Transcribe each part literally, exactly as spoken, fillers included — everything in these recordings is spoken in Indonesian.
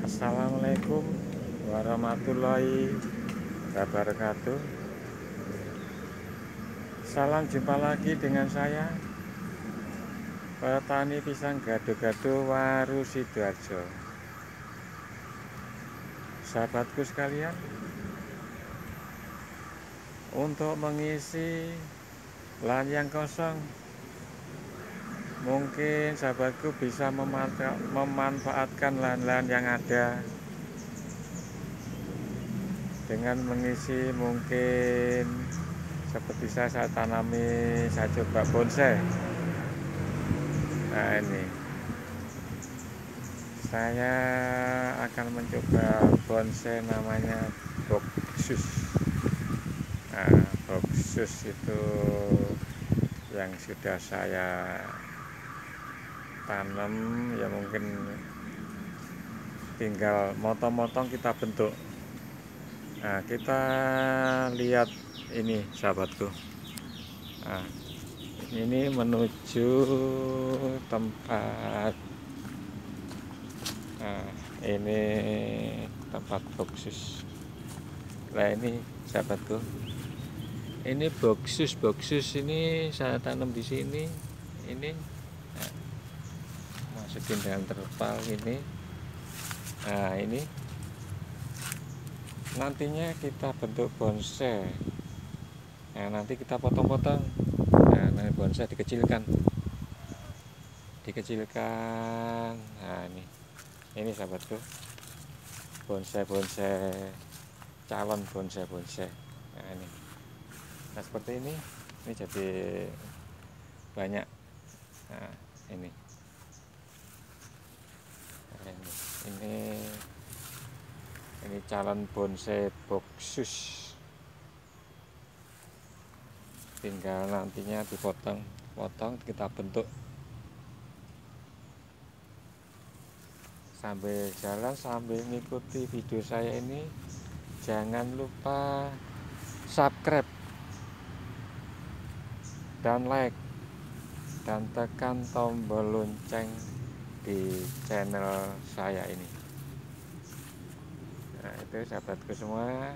Assalamualaikum warahmatullahi wabarakatuh. Salam jumpa lagi dengan saya, petani pisang gado-gado Waru Sidoarjo. Sahabatku sekalian, untuk mengisi lahan yang kosong, mungkin sahabatku bisa memanfaatkan lahan-lahan yang ada dengan mengisi, mungkin seperti saya, saya tanami, saya coba bonsai. Nah, ini saya akan mencoba bonsai namanya Boksus. Nah, Boksus itu yang sudah saya tanam, ya mungkin tinggal motong-motong kita bentuk. Nah, kita lihat ini sahabatku. Nah, ini menuju tempat. Nah, ini tempat Boksus. Nah, ini sahabatku. Ini Boksus, Boksus ini saya tanam di sini. Ini nah, masukin dalam terpal ini. Nah, ini nantinya kita bentuk bonsai. Nah, nanti kita potong-potong. Nah, nanti bonsai dikecilkan, dikecilkan. Nah, ini, ini sahabatku, bonsai-bonsai, calon bonsai-bonsai. Nah, ini, nah seperti ini, ini jadi banyak. Nah, ini, nah, ini, ini, ini calon bonsai Boksus. Tinggal nantinya dipotong-potong, kita bentuk. Sambil jalan, sambil mengikuti video saya ini, jangan lupa subscribe dan like dan tekan tombol lonceng di channel saya ini. Nah, itu sahabatku semua,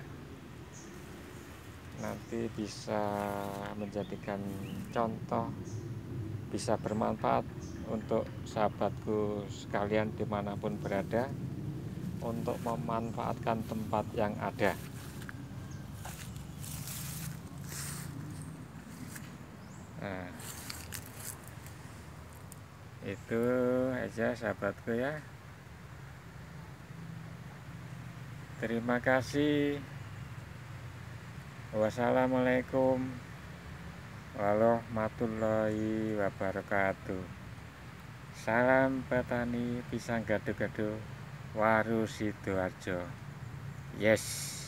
nanti bisa menjadikan contoh, bisa bermanfaat untuk sahabatku sekalian dimanapun berada, untuk memanfaatkan tempat yang ada. Nah, itu aja sahabatku ya. Terima kasih. Wassalamualaikum warahmatullahi wabarakatuh. Salam petani pisang gado-gado Waru Sidoarjo. Yes.